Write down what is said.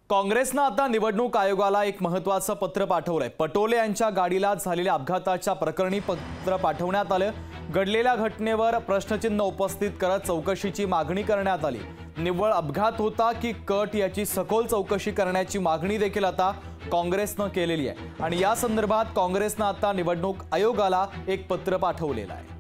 काँग्रेसनं आता निवडणूक आयोगाला एक महत्त्वाचं पत्र पाठवलंय। पटोले यांच्या गाडीला झालेल्या अपघाताच्या प्रकरणी पत्र पाठवण्यात आलं। घडलेल्या घटनेवर प्रश्नचिन्ह उपस्थित करत चौकशीची मागणी करण्यात आली। निव्वळ अपघात होता की कट याची सखोल चौकशी करण्याची मागणी देखील आता काँग्रेसनं केलेली आहे आणि या संदर्भात काँग्रेसनं आता निवडणूक आयोगाला एक पत्र पाठवलेलं आहे।